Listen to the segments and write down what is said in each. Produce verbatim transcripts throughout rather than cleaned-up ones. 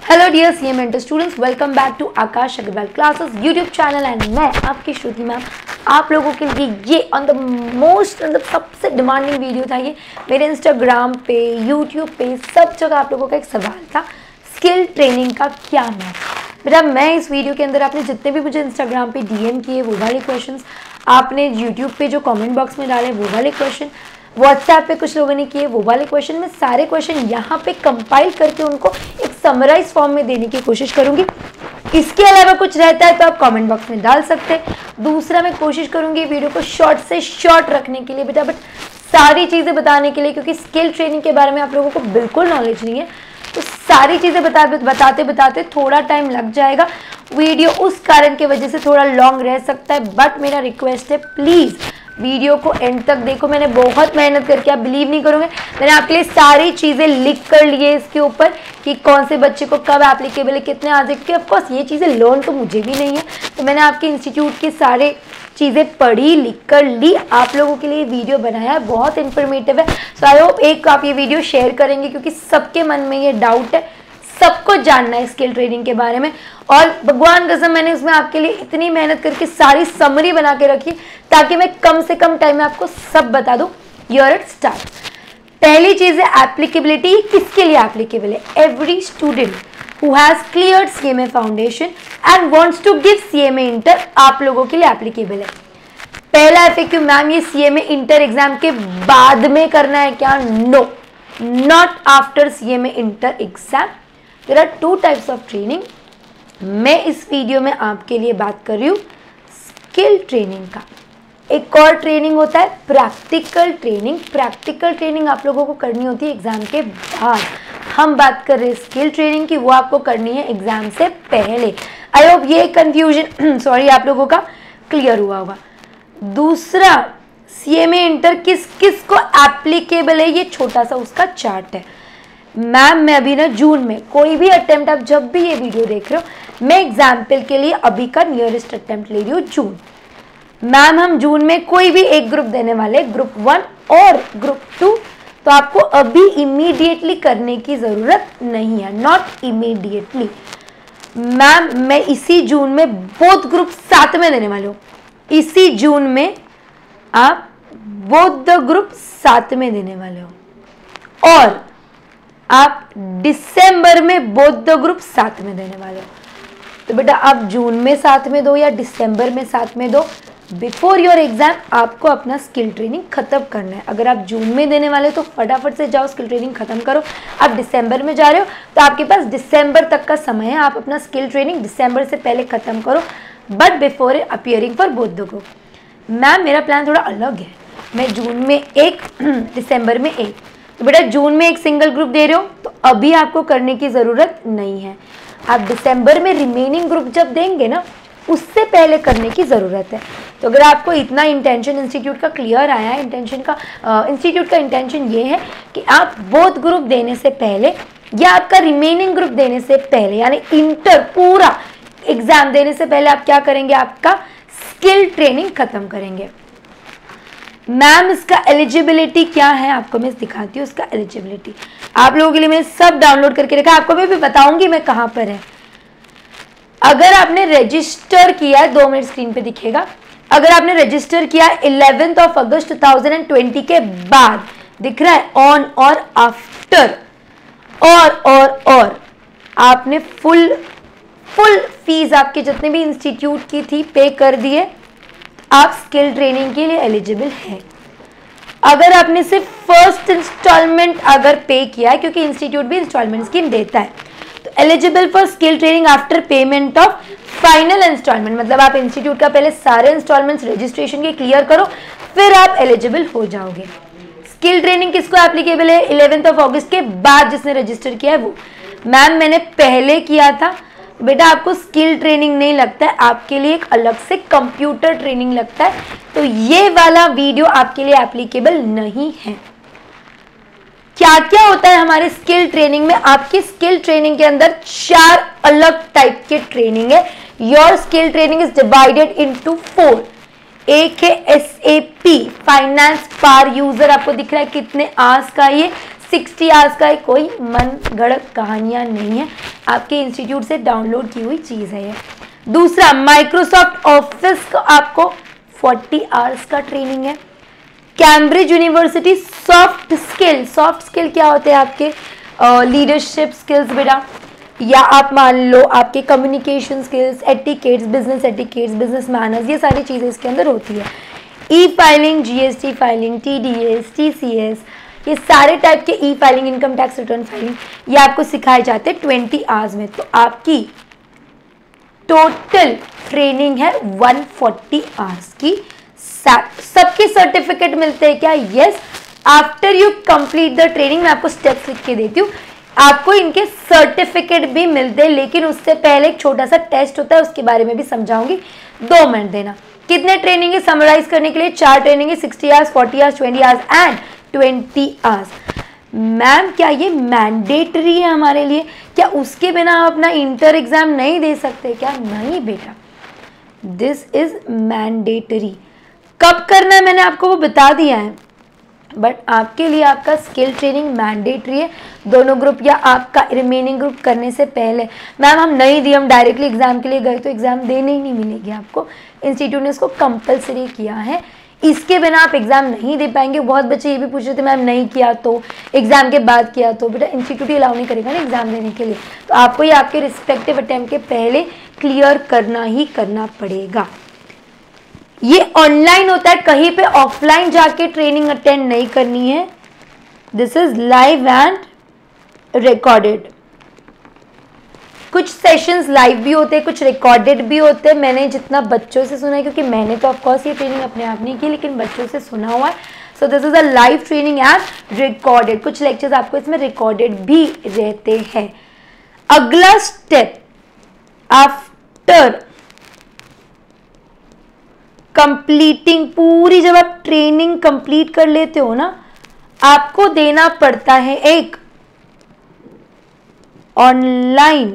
Hello dear C M inter students, welcome back to Aakash Agarwal classes YouTube channel and मैं आपकी श्रुति ma'am आप लोगों के लिए ये ऑन द मोस्ट मतलब सबसे डिमांडिंग वीडियो था। ये मेरे इंस्टाग्राम पे, यूट्यूब पे, सब जगह आप लोगों का एक सवाल था, स्किल ट्रेनिंग का क्या मैं। बेटा मैं इस वीडियो के अंदर आपने जितने भी मुझे इंस्टाग्राम पे डीएम किए वो वाले क्वेश्चंस, आपने यूट्यूब पे जो कमेंट बॉक्स में डाले वो वाले क्वेश्चन, व्हाट्सएप पे कुछ लोगों ने किए वो वाले क्वेश्चन, मैं सारे क्वेश्चन यहाँ पे कंपाइल करके उनको एक समराइज फॉर्म में देने की कोशिश करूँगी। इसके अलावा कुछ रहता है तो आप कमेंट बॉक्स में डाल सकते हैं। दूसरा मैं कोशिश करूँगी वीडियो को शॉर्ट से शॉर्ट रखने के लिए बेटा, बट सारी चीज़ें बताने के लिए, क्योंकि स्किल ट्रेनिंग के बारे में आप लोगों को बिल्कुल नॉलेज नहीं है, तो सारी चीज़ें बता बताते बताते थोड़ा टाइम लग जाएगा। वीडियो उस कारण की वजह से थोड़ा लॉन्ग रह सकता है, बट मेरा रिक्वेस्ट है प्लीज़ वीडियो को एंड तक देखो। मैंने बहुत मेहनत करके, आप बिलीव नहीं करोगे, मैंने आपके लिए सारी चीज़ें लिख कर लिए इसके ऊपर कि कौन से बच्चे को कब एप्लीकेबल है, कितने आज, क्योंकि ऑफकोर्स ये चीज़ें लर्न तो मुझे भी नहीं है, तो मैंने आपके इंस्टीट्यूट की सारे चीज़ें पढ़ी, लिख कर ली, आप लोगों के लिए वीडियो बनाया है, बहुत इन्फॉर्मेटिव है। सो आई होप एक आप ये वीडियो शेयर करेंगे, क्योंकि सबके मन में ये डाउट है, सबको जानना है स्किल ट्रेनिंग के बारे में। और भगवान कसम मैंने उसमें आपके लिए इतनी मेहनत करके सारी समरी बना के रखी ताकि मैं कम से कम टाइम में आपको सब बता दूं। Here it start. पहली चीज़ है एप्लीकेबिलिटी। किसके लिए एप्लीकेबल है? Every student who has cleared CMA foundation and wants to give CMA inter, आप लोगों के लिए एप्लीकेबल है। पहला एफएक्यू, मैम ये सीएमए इंटर एग्जाम के बाद में करना है क्या? No, not after CMA inter exam. There are two types of training. मैं इस वीडियो में आपके लिए बात कर रही हूँ स्किल ट्रेनिंग का। एक और ट्रेनिंग होता है प्रैक्टिकल ट्रेनिंग। प्रैक्टिकल ट्रेनिंग आप लोगों को करनी होती है एग्जाम के बाद। हम बात कर रहे हैं स्किल ट्रेनिंग की, वो आपको करनी है एग्जाम से पहले। आई होप ये कंफ्यूजन सॉरी आप लोगों का क्लियर हुआ होगा। दूसरा, सीएमए इंटर किस किस को एप्लीकेबल है, ये छोटा सा उसका चार्ट है। मैम मैं अभी ना जून में कोई भी अटेम्प्ट, आप जब भी ये वीडियो देख रहे हो, मैं एग्जाम्पल के लिए अभी का नियरेस्ट अटेम्प्ट ले रही हूँ जून। मैम हम जून में कोई भी एक ग्रुप देने वाले, ग्रुप वन और ग्रुप टू, तो आपको अभी इमीडिएटली करने की ज़रूरत नहीं है, नॉट इमीडिएटली। मैम मैं इसी जून में बोथ ग्रुप साथ में देने वाले हूँ। इसी जून में आप बोथ द ग्रुप साथ में देने वाले हो और आप दिसंबर में बोथ द ग्रुप साथ में देने वाले हो। तो बेटा आप जून में साथ में दो या दिसंबर में साथ में दो, बिफोर योर एग्जाम आपको अपना स्किल ट्रेनिंग खत्म करना है। अगर आप जून में देने वाले तो फटाफट से जाओ स्किल ट्रेनिंग खत्म करो। आप दिसंबर में जा रहे हो तो आपके पास दिसंबर तक का समय है, आप अपना स्किल ट्रेनिंग दिसंबर से पहले खत्म करो, but before appearing for both the group. Ma'am मेरा प्लान थोड़ा अलग है, मैं जून में एक दिसंबर में एक, तो बेटा जून में एक सिंगल ग्रुप दे रहे हो तो अभी आपको करने की ज़रूरत नहीं है। आप दिसंबर में रिमेनिंग ग्रुप जब देंगे ना, उससे पहले करने की ज़रूरत है। तो अगर आपको इतना इंटेंशन इंस्टीट्यूट का क्लियर आया है, इंटेंशन का इंस्टीट्यूट uh, का इंटेंशन ये है कि आप बोथ ग्रुप देने से पहले या आपका रिमेनिंग ग्रुप देने से पहले, यानी इंटर पूरा एग्ज़ाम देने से पहले आप क्या करेंगे? आपका स्किल ट्रेनिंग ख़त्म करेंगे। मैम इसका एलिजिबिलिटी क्या है, आपको मैं दिखाती हूँ इसका एलिजिबिलिटी। आप लोगों के लिए मैं सब डाउनलोड करके रखा, आपको मैं भी बताऊंगी मैं कहाँ पर है। अगर आपने रजिस्टर किया है, दो मिनट स्क्रीन पे दिखेगा, अगर आपने रजिस्टर किया है eleventh of August two thousand twenty के बाद, दिख रहा है ऑन और आफ्टर, और और और आपने फुल फुल फीस आपके जितने भी इंस्टीट्यूट की थी पे कर दिए, आप स्किल ट्रेनिंग के लिए एलिजिबल है। अगर आपने सिर्फ फर्स्ट इंस्टॉलमेंट अगर पे किया है, क्योंकि इंस्टीट्यूट भी इंस्टॉलमेंट स्कीम देता है, तो eligible for skill training after payment of final instalment, मतलब आप इंस्टीट्यूट का पहले सारे इंस्टॉलमेंट्स रजिस्ट्रेशन के क्लियर करो, फिर आप एलिजिबल हो जाओगे। स्किल ट्रेनिंग किसको एप्लीकेबल है? इलेवेंथ ऑफ अगस्त के बाद जिसने रजिस्टर किया है वो। मैम मैंने पहले किया था, बेटा आपको स्किल ट्रेनिंग नहीं लगता है, आपके लिए एक अलग से कंप्यूटर ट्रेनिंग लगता है, तो ये वाला वीडियो आपके लिए एप्लीकेबल नहीं है। क्या क्या होता है हमारे स्किल ट्रेनिंग में? आपकी स्किल ट्रेनिंग के अंदर चार अलग टाइप के ट्रेनिंग है। Your skill training is divided into four. एक है एस ए पी, फाइनेंस पर यूजर, आपको दिख रहा है कितने आवर्स का, ये सिक्सटी आवर्स का है, कोई मन गढ़ कहानियां नहीं है। आपके इंस्टीट्यूट से डाउनलोड की हुई चीज़ है ये। दूसरा, माइक्रोसॉफ्ट ऑफिस का आपको फोर्टी आवर्स का ट्रेनिंग है। Cambridge University soft skill, soft skill क्या होते हैं आपके लीडरशिप स्किल्स बेटा, या आप मान लो आपके communication skills, etiquettes, business etiquettes, business manners, ये सारी चीज़ें इसके अंदर होती है। E filing, GST filing, TDS, TCS, ये सारे टाइप के e filing, income tax return filing, ये आपको सिखाए जाते हैं ट्वेंटी आवर्स में। तो आपकी टोटल ट्रेनिंग है वन फोर्टी आवर्स की। सबके सर्टिफिकेट मिलते हैं क्या? Yes. After you complete the training, मैं आपको स्टेप्स लिख के देती हूँ, आपको इनके सर्टिफिकेट भी मिलते हैं, लेकिन उससे पहले एक छोटा सा टेस्ट होता है, उसके बारे में भी समझाऊंगी। दो मिनट देना। कितने ट्रेनिंग है समराइज करने के लिए? चार ट्रेनिंग है, sixty hours, forty hours, twenty hours and twenty hours. Ma'am क्या ये मैंडेटरी है हमारे लिए? क्या उसके बिना आप अपना इंटर एग्जाम नहीं दे सकते क्या? नहीं बेटा, दिस इज मैंडेटरी। कब करना है मैंने आपको वो बता दिया है, बट आपके लिए आपका स्किल ट्रेनिंग मैंडेटरी है, दोनों ग्रुप या आपका रिमेनिंग ग्रुप करने से पहले। मैम हम नहीं दिए, हम डायरेक्टली एग्जाम के लिए गए तो एग्जाम देने ही नहीं मिलेगी आपको, इंस्टीट्यूट ने इसको कंपलसरी किया है, इसके बिना आप एग्जाम नहीं दे पाएंगे। बहुत बच्चे ये भी पूछ रहे थे मैम नहीं किया तो, एग्जाम के बाद किया तो, बेटा इंस्टीट्यूट ही अलाउ नहीं करेगा ना एग्जाम देने के लिए, तो आपको ये आपके रिस्पेक्टिव अटेम्प्ट के पहले क्लियर करना ही करना पड़ेगा। ये ऑनलाइन होता है, कहीं पे ऑफलाइन जाके ट्रेनिंग अटेंड नहीं करनी है। This is live and recorded. कुछ सेशंस लाइव भी होते हैं, कुछ रिकॉर्डेड भी होते हैं। मैंने जितना बच्चों से सुना है, क्योंकि मैंने तो ऑफकोर्स ये ट्रेनिंग अपने आप नहीं की, लेकिन बच्चों से सुना हुआ है। So this is a live training and recorded. कुछ लेक्चर्स आपको इसमें रिकॉर्डेड भी रहते हैं। अगला स्टेप, आफ्टर कंप्लीटिंग, पूरी जब आप ट्रेनिंग कंप्लीट कर लेते हो ना, आपको देना पड़ता है एक ऑनलाइन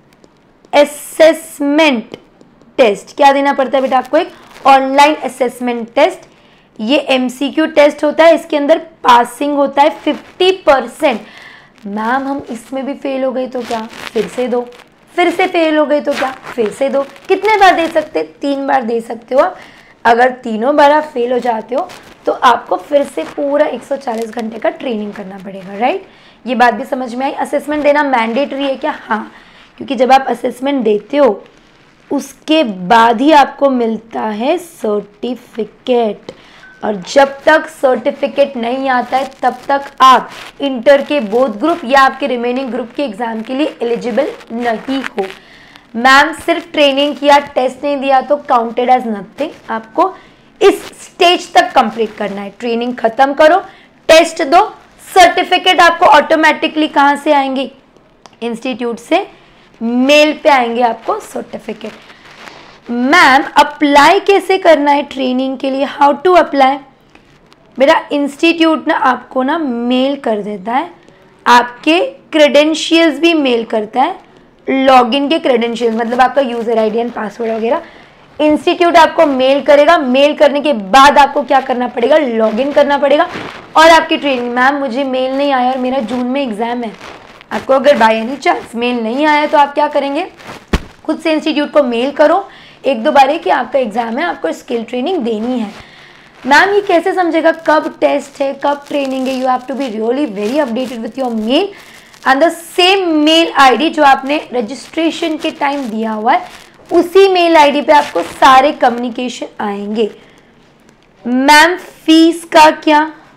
असेसमेंट टेस्ट। क्या देना पड़ता है बेटा आपको? एक ऑनलाइन असेसमेंट टेस्ट। ये एमसीक्यू टेस्ट होता है, इसके अंदर पासिंग होता है फिफ्टी परसेंट। मैम हम इसमें भी फेल हो गए तो क्या? फिर से दो। फिर से फेल हो गए तो क्या? फिर से दो। कितने बार दे सकते? तीन बार दे सकते हो आप। अगर तीनों बार आप फेल हो जाते हो तो आपको फिर से पूरा एक सौ चालीस घंटे का ट्रेनिंग करना पड़ेगा, राइट? ये बात भी समझ में आई। असेसमेंट देना मैंडेटरी है क्या? हाँ, क्योंकि जब आप असेसमेंट देते हो उसके बाद ही आपको मिलता है सर्टिफिकेट, और जब तक सर्टिफिकेट नहीं आता है तब तक आप इंटर के बोथ ग्रुप या आपके रिमेनिंग ग्रुप के एग्जाम के लिए एलिजिबल नहीं हो। मैम सिर्फ ट्रेनिंग किया, टेस्ट नहीं दिया तो काउंटेड एज नथिंग। आपको इस स्टेज तक कंप्लीट करना है। ट्रेनिंग खत्म करो, टेस्ट दो, सर्टिफिकेट आपको ऑटोमेटिकली कहाँ से आएंगे? इंस्टीट्यूट से मेल पे आएंगे आपको सर्टिफिकेट। मैम अप्लाई कैसे करना है ट्रेनिंग के लिए? How to apply? मेरा इंस्टीट्यूट ना आपको ना मेल कर देता है, आपके क्रेडेंशियल्स भी मेल करता है, लॉगिन के क्रेडेंशियल्स मतलब आपका यूजर आईडी एंड पासवर्ड वगैरह इंस्टीट्यूट आपको मेल करेगा। मेल करने के बाद आपको क्या करना पड़ेगा? लॉगिन करना पड़ेगा और आपकी ट्रेनिंग। मैम मुझे मेल नहीं आया और मेरा जून में एग्जाम है, आपको अगर बाय एनी चांस मेल नहीं आया तो आप क्या करेंगे? खुद से इंस्टीट्यूट को मेल करो एक दो बार कि आपका एग्जाम है, आपको स्किल ट्रेनिंग देनी है। मैम ये कैसे समझेगा कब टेस्ट है कब ट्रेनिंग है? You have to be really very updated with your mail and the same mail ID जो आपने रजिस्ट्रेशन के टाइम दिया हुआ है, उसी मेल आईडी पे आपको सारे कम्युनिकेशन आएंगे। मैम फीस का क्या?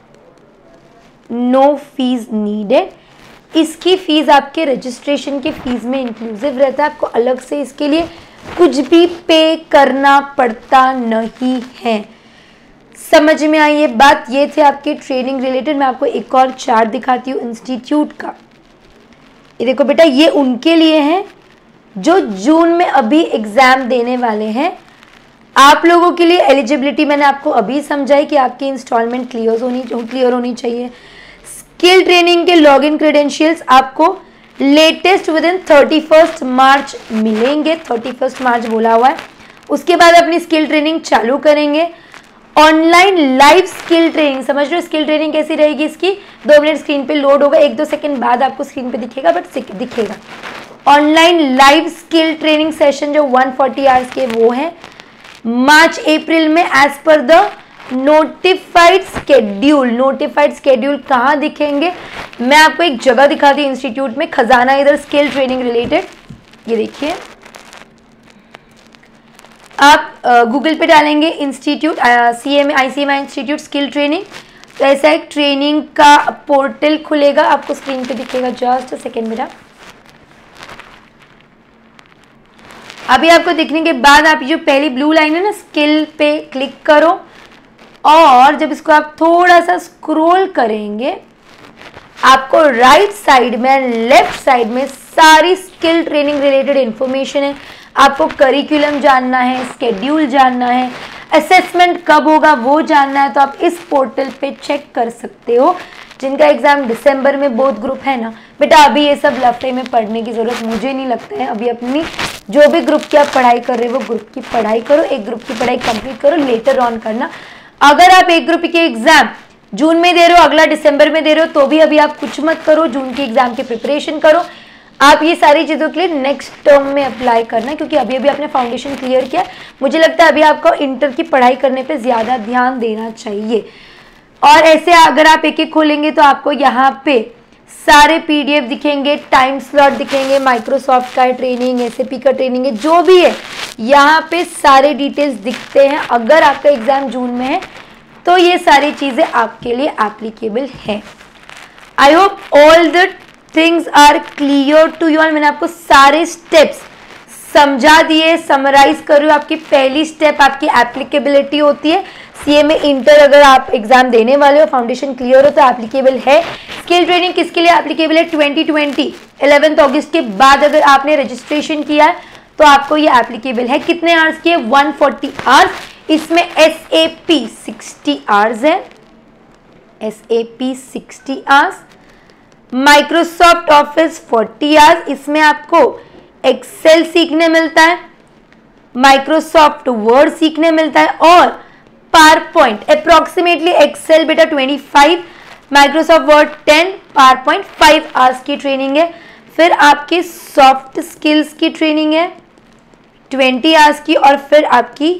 No fees needed. इसकी फीस आपके रजिस्ट्रेशन की फीस में इंक्लूसिव रहता है, आपको अलग से इसके लिए कुछ भी पे करना पड़ता नहीं है। समझ में आई ये बात? ये थे आपके ट्रेनिंग रिलेटेड। मैं आपको एक और चार्ट दिखाती हूँ इंस्टीट्यूट का। ये देखो बेटा, ये उनके लिए है जो जून में अभी एग्जाम देने वाले हैं। आप लोगों के लिए एलिजिबिलिटी मैंने आपको अभी समझाई कि आपकी इंस्टॉलमेंट क्लियर होनी क्लियर होनी चाहिए। स्किल ट्रेनिंग के लॉगिन क्रेडेंशियल्स आपको latest within thirty first March मिलेंगे। थर्टी फर्स्ट मार्च बोला हुआ है। उसके बाद अपनी स्किल ट्रेनिंग चालू करेंगे। ऑनलाइन लाइव स्किल ट्रेनिंग, समझ लो स्किल ट्रेनिंग कैसी रहेगी? इसकी दो मिनट स्क्रीन पे लोड होगा, एक दो सेकंड बाद आपको स्क्रीन पे दिखेगा, बट दिखेगा। Online live skill training session जो वन फोर्टी आवर्स के वो है मार्च अप्रैल में as per the notified schedule. Notified schedule कहाँ दिखेंगे, मैं आपको एक जगह दिखाती हूँ इंस्टीट्यूट में, खजाना इधर स्किल ट्रेनिंग रिलेटेड। ये देखिए आप गूगल पे डालेंगे institute C M I C M I institute skill training, तो ऐसा एक ट्रेनिंग का पोर्टल खुलेगा, आपको स्क्रीन पे दिखेगा। जस्ट अ सेकेंड मेरा, अभी आपको दिखने के बाद आप जो पहली ब्लू लाइन है ना स्किल पे क्लिक करो, और जब इसको आप थोड़ा सा स्क्रॉल करेंगे आपको राइट साइड में लेफ्ट साइड में सारी स्किल ट्रेनिंग रिलेटेड इंफॉर्मेशन है। आपको करिकुलम जानना है, स्केड्यूल जानना है, असेसमेंट कब होगा वो जानना है, तो आप इस पोर्टल पे चेक कर सकते हो। जिनका एग्जाम दिसंबर में बोथ ग्रुप है ना बेटा, अभी ये सब लफड़े में पढ़ने की जरूरत मुझे नहीं लगता है। अभी अपनी जो भी ग्रुप की आप पढ़ाई कर रहे हो वो ग्रुप की पढ़ाई करो, एक ग्रुप की पढ़ाई कंप्लीट करो, लेटर ऑन करना। अगर आप एक ग्रुप के एग्जाम जून में दे रहे हो, अगला दिसंबर में दे रहे हो, तो भी अभी आप कुछ मत करो, जून की एग्जाम की प्रिपरेशन करो। आप ये सारी चीज़ों के लिए नेक्स्ट टर्म में अप्लाई करना, क्योंकि अभी अभी आपने फाउंडेशन क्लियर किया। मुझे लगता है अभी आपको इंटर की पढ़ाई करने पे ज़्यादा ध्यान देना चाहिए। और ऐसे अगर आप एक एक खोलेंगे तो आपको यहाँ पे सारे पीडीएफ दिखेंगे, टाइम स्लॉट दिखेंगे, माइक्रोसॉफ्ट का ट्रेनिंग, एसएपी का ट्रेनिंग है, जो भी है यहाँ पे सारे डिटेल्स दिखते हैं। अगर आपका एग्जाम जून में है तो ये सारी चीज़ें आपके लिए एप्लीकेबल है। I hope all the things are clear to you all. मैंने आपको सारे स्टेप्स समझा दिए, समराइज कर रही हूँ। आपकी पहली स्टेप आपकी एप्लीकेबिलिटी होती है। सीएमए इंटर अगर आप एग्जाम देने वाले हो, फाउंडेशन क्लियर हो, तो एप्लीकेबल है। स्किल ट्रेनिंग किसके लिए एप्लीकेबल है, ट्वेंटी ट्वेंटी इलेवेंथ अगस्त के बाद अगर आपने रजिस्ट्रेशन किया है तो आपको ये एप्लीकेबल है। कितने आवर्स की है, वन फोर्टी आवर्स। इसमें S A P sixty hours है, S A P sixty hours. Microsoft Office forty hours, इसमें आपको एक्सेल सीखने मिलता है, माइक्रोसॉफ्ट वर्ड सीखने मिलता है, और पावर पॉइंट अप्रोक्सीमेटली एक्सेल बेटा twenty five, Microsoft Word ten, power point five hours की ट्रेनिंग है। फिर आपकी सॉफ्ट स्किल्स की ट्रेनिंग है ट्वेंटी आवर्स की, और फिर आपकी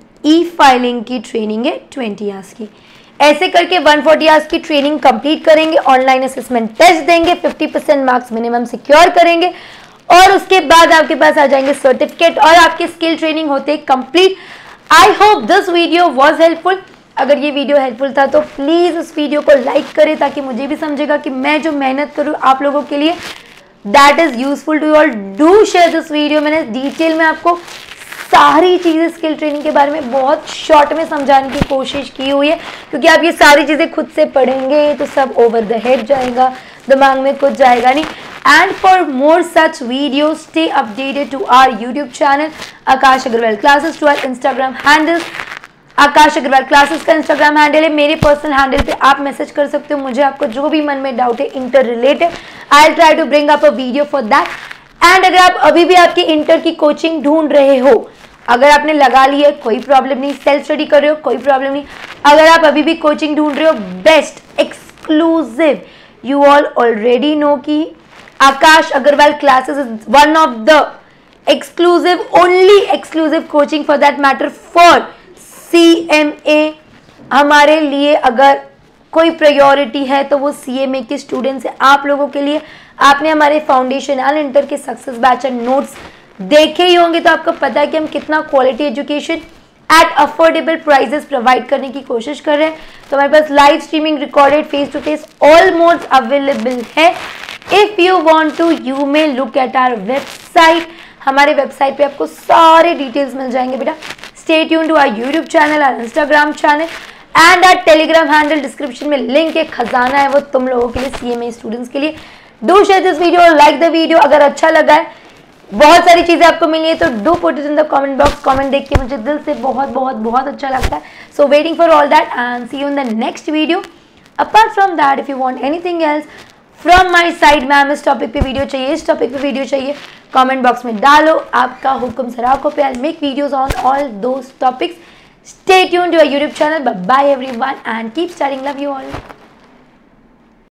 ई फाइलिंग की ट्रेनिंग है ट्वेंटी आवर्स की। ऐसे करके वन फोर्टी आवर्स की ट्रेनिंग कंप्लीट करेंगे, ऑनलाइन असेसमेंट टेस्ट देंगे, fifty percent marks minimum secure करेंगे, और उसके बाद आपके पास आ जाएंगे सर्टिफिकेट और आपकी स्किल ट्रेनिंग होते complete. I hope this video was helpful. अगर ये वीडियो हेल्पफुल था तो प्लीज़ इस वीडियो को लाइक करें, ताकि मुझे भी समझेगा कि मैं जो मेहनत करूँ आप लोगों के लिए that is useful to you all. Do share this video. मैंने डिटेल में आपको सारी चीज़ें स्किल ट्रेनिंग के बारे में बहुत शॉर्ट में समझाने की कोशिश की हुई है, क्योंकि आप ये सारी चीज़ें खुद से पढ़ेंगे तो सब ओवर द हेड जाएगा, दिमाग में कुछ जाएगा नहीं। And for more such video stay updated to our YouTube channel Aakash Agarwal classes, to our Instagram handle Aakash Agarwal classes का इंस्टाग्राम हैंडल है। मेरे पर्सनल हैंडल पे आप मैसेज कर सकते हो मुझे, आपको जो भी मन में डाउट है inter related, I will try to bring up a video for that. And अगर आप अभी भी आपकी इंटर की कोचिंग ढूंढ रहे हो, अगर आपने लगा ली है कोई प्रॉब्लम नहीं, सेल्फ स्टडी कर रहे हो कोई प्रॉब्लम नहीं, अगर आप अभी भी कोचिंग ढूंढ रहे हो best exclusive, you all already know कि Aakash Agarwal classes is one of the exclusive, only exclusive coaching for that matter for C M A. हमारे लिए अगर कोई प्रायोरिटी है तो वो सी एम ए के स्टूडेंट्स हैं, आप लोगों के लिए। आपने हमारे फाउंडेशन एंड इंटर के सक्सेस बैच एंड नोट्स देखे ही होंगे, तो आपको पता है कि हम कितना quality education at affordable prices provide करने की कोशिश कर रहे हैं। तो हमारे पास live streaming, recorded, face to face all modes available है। If you want to you may look at our website. हमारे वेबसाइट पे आपको सारे डिटेल्स मिल जाएंगे बेटा। Stay tune to our YouTube channel, our Instagram channel and our Telegram handle. Description में link है, खजाना है वो तुम लोगों के लिए, सीएमए स्टूडेंट्स के लिए। डू शेयर दिस वीडियो और लाइक द वीडियो। अगर अच्छा लगा है, बहुत सारी चीजें आपको मिली है, तो do put it in the comment box. Comment देख के मुझे दिल से बहुत बहुत बहुत अच्छा लगता है। So waiting for all that and see you in the next video. Apart from that, if you want anything else from my side, ma'am इस टॉपिक पे वीडियो चाहिए, इस टॉपिक पे वीडियो चाहिए, कमेंट बॉक्स में डालो। आपका हुक्म सराखों पे। I make videos on all those topics. Stay tuned to our YouTube channel. Bye bye everyone and keep studying. Love you all.